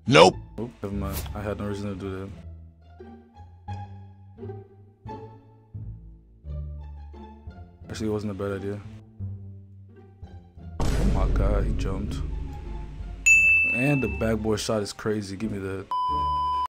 Nope. Oh, never mind. I had no reason to do that. Actually, it wasn't a bad idea. Oh my god, he jumped. And the backboard shot is crazy. Give me that.